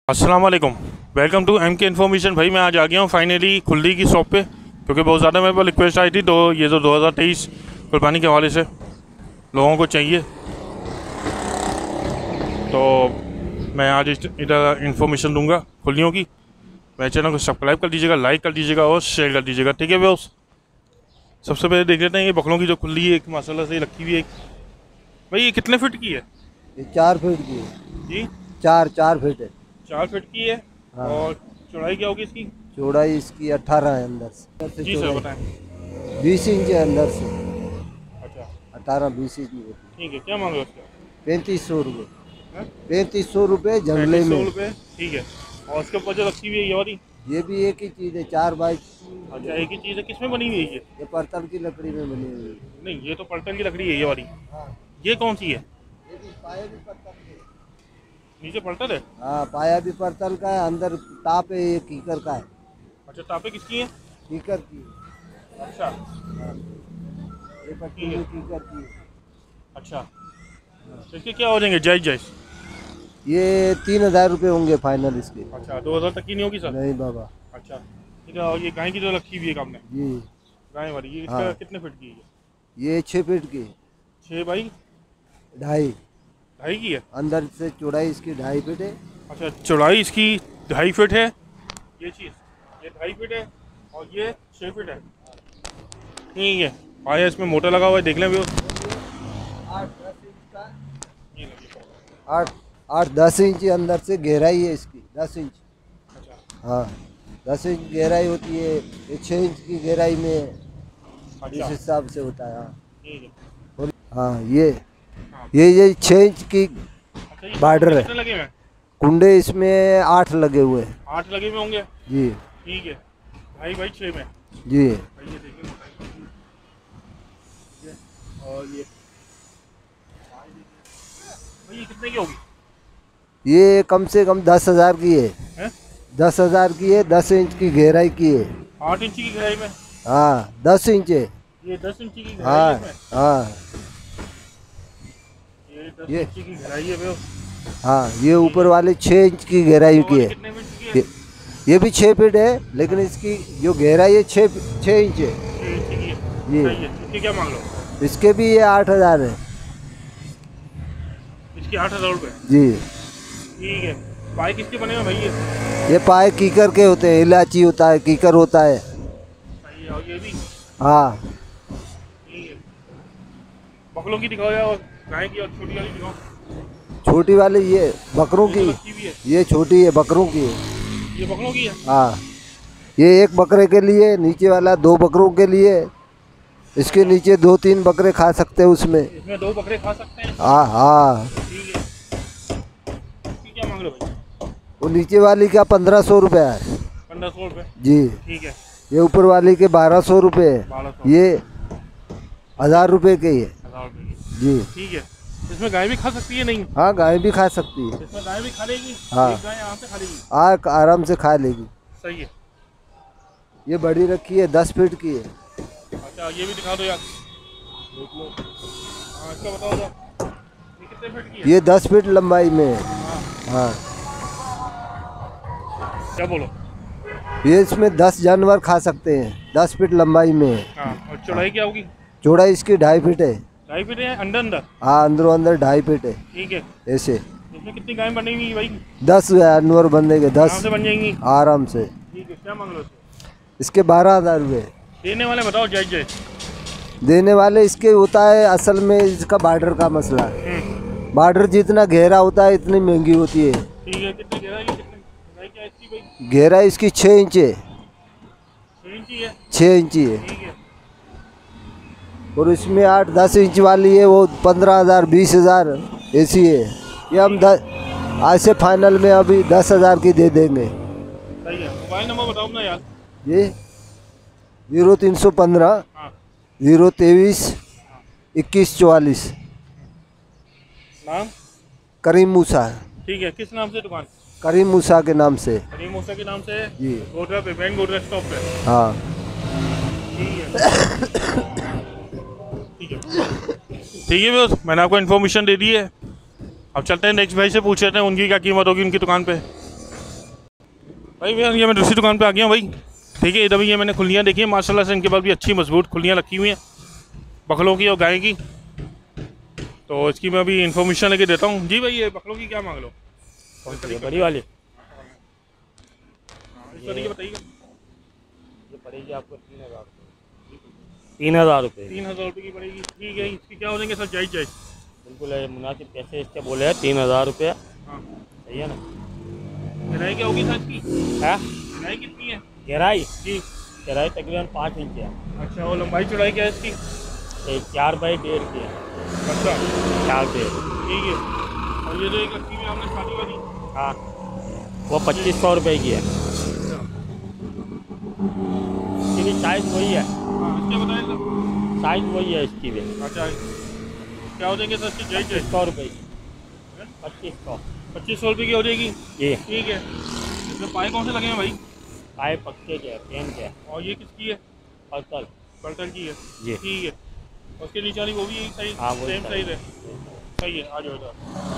अस्सलाम वालेकुम, welcome to M K information. भाई मैं आज आ गया हूँ फाइनली खुल्दी की शॉप पे, क्योंकि बहुत ज़्यादा मेरे पास रिक्वेस्ट आई थी। तो ये जो 2023 कुर्बानी के हवाले से लोगों को चाहिए, तो मैं आज इधर इन्फॉर्मेशन दूंगा खुल्लियों की। मेरे चैनल को सब्सक्राइब कर दीजिएगा, लाइक कर दीजिएगा और शेयर कर दीजिएगा, ठीक है व्यूअर्स। सबसे पहले देख लेते हैं ये बकलों की जो खुल्ली है, एक माशाल्लाह से रखी हुई है। भाई ये कितने फिट की है? ये 4 फीट की है जी, 4 फीट है। 4 फिट की है। हाँ। और चौड़ाई क्या होगी इसकी? चौड़ाई इसकी 18 है अंदर से जी सर चौड़ाई बताएं। 20 इंच है अंदर से। अच्छा 18-20 इंच होती ठीक है, क्या मांग रहे हो उसका? है। 3500 रुपये। हैं? 3500 रुपये जंगले 3500 में। रुपये, ठीक है। और उसके ऊपर जो रखी हुई है ये वाली? ये भी एक ही चीज़ है, 4 बाई। अच्छा एक ही चीज़ है। किसमें बनी हुई है ये? ये पत्थर की लकड़ी में बनी हुई है। नहीं, ये तो पलटन की लकड़ी है ये वाली। हाँ। ये कौन सी है? ये भी पाया भी पत्थर के। नीचे पलटन है? हाँ, पाया भी पत्थर का है, अंदर टाप है, ये कीकर का है। अच्छा, टापे किसकी है? कीकर की है। अच्छा हाँ। ये पट्टी ठीक है। भी कीकर की है। अच्छा, तो इसके क्या हो जाएंगे जायज़ जायज़? ये 3000 रुपये होंगे फाइनल इसके। अच्छा 2000 तक की नहीं होगी सर? नहीं बाबा अच्छा ठीक है। और ये गाय की जो रखी हुई है आपने, जी। गाय वाली, ये इसका हाँ। कितने फिट की है? ये 6 फीट की है। 6 बाई 2.5। 2.5 की है। अंदर से चौड़ाई इसकी 2.5 फीट है। अच्छा, चौड़ाई इसकी 2.5 फिट है। ये चीज़, ये 2.5 फिट है और ये 6 फिट है। ठीक है। पाया इसमें मोटा लगा हुआ है, देख लें भी। 8-10 इंच अंदर से गहराई है इसकी, 10 इंच। अच्छा हाँ, 10 इंच गहराई होती है। ये 6 इंच की गहराई में इस अच्छा हिसाब से होता है। हाँ ठीक है। और हाँ, ये हाँ। ये 6 इंच की अच्छा, ये बॉर्डर है। कितने लगे हुए हैं? कुंडे इसमें 8 लगे हुए हैं। 8 लगे हुए होंगे। जी ठीक है। 2.5 बाई 6 में। जी। भाई ये देखिए मोटाई। ठीक है। और ये भाई ये कितने की होगी? ये कम से कम 10,000 की है। हैं? 10,000 की है, 10 इंच की गहराई की है। 8 इंच की गहराई में? हाँ, 10 इंच है। ये 10 इंच की गहराई हाँ है इसमें? हाँ ये 10 ये इंच की गहराई है भैया। हाँ, ये ऊपर वाले 6 इंच की गहराई तो की है। कितने इंच की है? ये भी 6 फीट है, लेकिन इसकी जो गहराई है 6 इंच है। 6 इंच की है। जी। सही है। इसके क्या मांग लो? इसके भी ये 8,000 है। इसकी 8,000 रुपये। जी। ठीक है। पाए किसके बने हुए भाई ये पाए कीकर के होते हैं, इलायची होता है, कीकर होता है। सही है। और ये भी हाँ, ठीक है। बकलों की दिखाओ या और गाय की और छोटी वाली दिखाओ। छोटी वाली ये बकरों ये की। जो रखी हुई है, ये छोटी है, बकरों की है। ये बकलों की है। हाँ, ये एक बकरे के लिए, नीचे वाला 2 बकरों के लिए। इसके नीचे 2-3 बकरे खा सकते हैं उसमें। इसमें 2 बकरे खा सकते हैं। हाँ हाँ। ठीक है। इसकी क्या मांग रहे हो भाई? वो नीचे वाली का 1500 रुपये है। 1500 रुपये। जी। ठीक है। ये ऊपर वाली के 1200 रुपये है। 1200। ये 1000 रुपये के ही है। 1000 रुपये की। जी। ठीक है। इसमें गाय भी खा सकती है? नहीं, हाँ, गाय भी खा सकती है। इसमें गाय भी खा लेगी। हाँ। एक गाय यहाँ से खा लेगी। आराम से खा लेगी। सही है। ये बड़ी रखी है, 10 फीट की है। अच्छा ये भी दिखा दो यार, देख लो। हाँ इसका बताओ तो, ये कितने फीट की है? ये 10 फीट लंबाई में है। हाँ, हाँ, क्या बोलो? ये इसमें 10 जानवर खा सकते हैं, 10 फीट लंबाई में है। हाँ, और चौड़ाई क्या होगी? चौड़ाई इसकी 2.5 फीट है। 2.5 फीट है अंदर अंदर? हाँ, अंदरों अंदर 2.5 फीट है। ठीक है। ऐसे इसमें कितनी गाय बनी हुई है भाई? 10 जानवर बंधेंगे, आराम 10 से बन जाएंगी। आराम से। ठीक है। क्या मांग रहे हो इसके? इसके 12,000 रुपये। देने वाले बताओ जायज जायज। देने वाले इसके होता है, असल में इसका बॉर्डर का मसला है। बॉर्डर जितना गहरा होता है इतनी महंगी होती है। ठीक है। कितनी गहराई है? कितनी गहराई क्या है इसकी भाई? गहराई इसकी 6 इंच है। 6 इंच ही है। 6 इंच है। ठीक है। और इसमें 8-10 इंच वाली है, वो 15,000 20,000 ऐसी है। ये हम आज से फाइनल में अभी 10,000 की दे देंगे। सही है। मोबाइल नंबर बताओ अपना यार। ये 0315 हाँ 023 2144। नाम? करीम मूसा। ठीक है। किस नाम से दुकान? करीम मूसा के नाम से। करीम मूसा के नाम से जी। गोदरा पे, मेन गोदरा स्टॉप पे। हाँ। ठीक है। ठीक है। ठीक है बस, मैंने आपको इन्फॉर्मेशन दे दी है। अब चलते हैं नेक्स्ट भाई से पूछ लेते हैं उनकी क्या कीमत होगी उनकी दुकान पे। भाई भैया ये मैं दूसरी दुकान पे आ गया हूँ भाई। ठीक है, इधर भी ये मैंने खुलियाँ देखी हैं माशाल्लाह से, इनके पास भी अच्छी मजबूत खुलियाँ रखी हुई हैं बकलों की और गाय की। तो इसकी मैं अभी इन्फॉर्मेशन लेके देता हूँ। जी भाई ये बकलों की क्या मांग लो? कौन सी है? बड़ी वाली इस तरीके बताइएगा। ये पड़ेगी आपको 3,000 रुपये। 3,000 रुपये 3,000 रुपये की पड़ेगी। ठीक है, इसकी क्या हो जाएंगे सर? जायज़ जायज़ बिल्कुल है, मुनासिब पैसे इसके बोले हैं 3,000 रुपये। हाँ, सही है ना? गहराई क्या होगी सर इसकी? है गहराई कितनी है? गहराई जी गहराई तकरीबन 5 इंच है। अच्छा, और लंबाई चौड़ाई क्या है इसकी? 4 बाई 1.5 की है। अच्छा 4 1.5। ठीक है। और ये जो एक रखी हुई है आपने शादी वाली? हाँ वो 2,500 रुपये की है। अच्छा इसकी भी साइज़ वही है। हाँ, इसके बताएं सर। साइज़ वही है इसकी भी। अच्छा क्या हो जाएंगे सर इसकी? जायज़ जायज़ 100 रुपये की। 2500। 2500 रुपये की हो जाएगी। जी ठीक है। इसमें पाए कौन से लगे हैं भाई? पाए पक्के के पेन के। और ये किसकी है? पर्पल। बर्तन की है। जी ठीक है। और उसके नीचे वाली वो भी सही? हाँ वो सेम साइज है। सही है, आ जाओ इधर।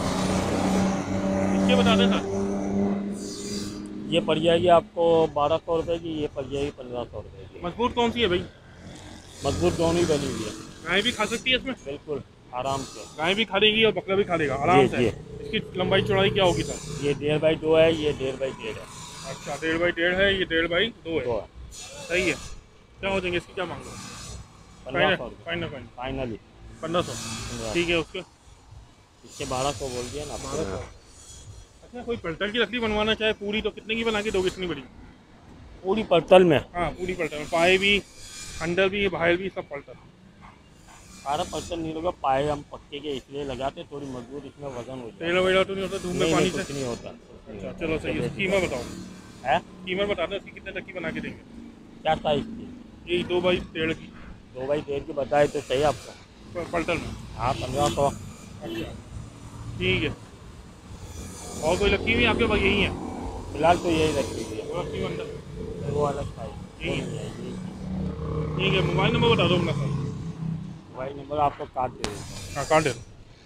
इसके बता दें सर। ये पड़ जाएगी आपको 1,200 रुपये की। ये पड़ जाएगी 1,500 रुपये की। मजबूत कौन सी है भाई? मजबूत दोनों ही बनी हुई है। गाय भी खा सकती है इसमें? बिल्कुल आराम से। गाय भी खा लेगी और बकरा भी खा लेगा आराम से। जी। इसकी लंबाई चौड़ाई क्या होगी सर? ये 1.5 बाई 2 है, ये 1.5 बाई 1.5 है। अच्छा 1.5 बाई 1.5 है, ये 1.5 बाई 2 है। 2 है। सही है। क्या हो जाएंगे इसकी? क्या मांग लो? 1,500 रुपये फाइनल फाइनली। 1500। ठीक है। उसके इसके 1,200 बोल दिया ना। 1200। अच्छा, कोई पलटल की लकड़ी बनवाना चाहे पूरी तो कितने की बना के दोगे इतनी बड़ी? पूरी पड़तल में हाँ पूरी पलटल में, पाए भी, अंडर भी, बाहर भी, सब पलटल। सारा पड़तल नहीं होगा। पाए हम पक्के के इसलिए लगाते, थोड़ी मजबूत इसमें वजन हो जाए। तेल वेला तो नहीं होता धूप में पानी से? कुछ नहीं होता। अच्छा चलो सही है। कीमत बताओ। है कीमत बता दो इसकी कितने तक की बना के देंगे? क्या साइज की? यही 2 बाई 1.5 की 2 बाई 1.5 की बताए तो सही आपको। पलटल में। हाँ 1,500। अच्छा ठीक है। और कोई लकी हुई आपके पास? यही है फिलहाल तो यही रखी हुई है। वो रखी हुई अंदर? वो अलग साइज यही है। है। ठीक है। मोबाइल नंबर बता दो अपना सर। मोबाइल नंबर आपको काट दे देता हूँ। हाँ कार्ड दे दो।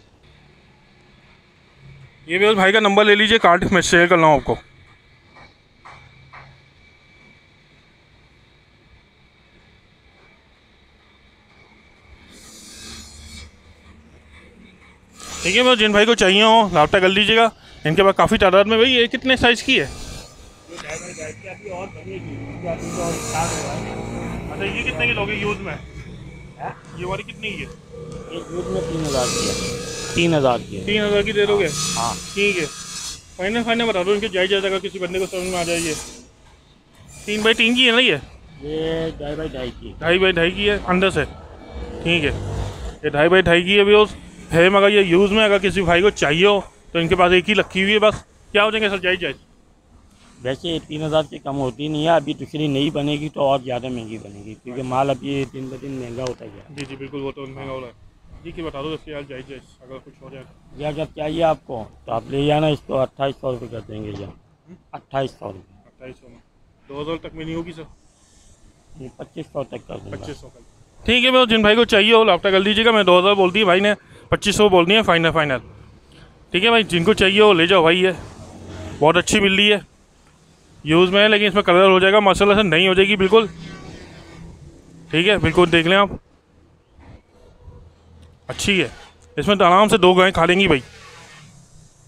ये भी उस भाई का नंबर ले लीजिए, कार्ड मैं शेयर कर रहा हूँ आपको। ठीक है, मैं जिन भाई को चाहिए हो रब्ता कर लीजिएगा। इनके पास काफ़ी तादाद में। भाई ये कितने साइज़ की है? अभी और बनेगी, अभी तो और स्टार्ट हुआ है। अच्छा ये कितने की लोगे यूज़ में? है? ये वाली कितनी की है? एक यूज में 3,000 की है। 3,000 की है। 3,000 की दे दोगे? हाँ ठीक है। फाइनल बता दो इनके जायज़ अगर किसी बंदे को समझ में आ जाए। ये 3 बाई 3 की है ना? ये 2.5 बाई 2.5 की। 2.5 बाई 2.5 की है अंदर से। ठीक है, ये 2.5 बाई 2.5 की है भी है। मगर ये यूज़ में अगर किसी भाई को चाहिए हो तो इनके पास एक ही रखी हुई है बस। क्या हो जाएंगे सर? जायज़ जायज़ वैसे 3,000 से कम होती नहीं है। अभी दूसरी नई बनेगी तो और ज़्यादा महंगी बनेगी, क्योंकि माल अभी दिन ब दिन महंगा होता गया। जी जी बिल्कुल, वो तो महंगा हो रहा है। जी की बता दो इसके यार जायज़ जायज़ अगर कुछ हो जाए। ये अगर चाहिए आपको तो आप ले जाना। इसको 2,800 रुपये कर देंगे। या 2,800 रुपये। 2800 में 2000 तक में नहीं होगी सर? 2,500 तक कर दूँगा। 2500 का। ठीक है, मैं जिन भाई को चाहिए हो रब्ता कर लीजिएगा। मैं 2000 बोल दी भाई ने, 2500 बोल दी है फाइनल। ठीक है भाई, जिनको चाहिए हो ले जाओ भाई। ये बहुत अच्छी मिल रही है, यूज़ में है, लेकिन इसमें कलर हो जाएगा माशाल्लाह से, नहीं हो जाएगी बिल्कुल। ठीक है, बिल्कुल देख लें आप, अच्छी है। इसमें तो आराम से 2 गायें खा लेंगी भाई।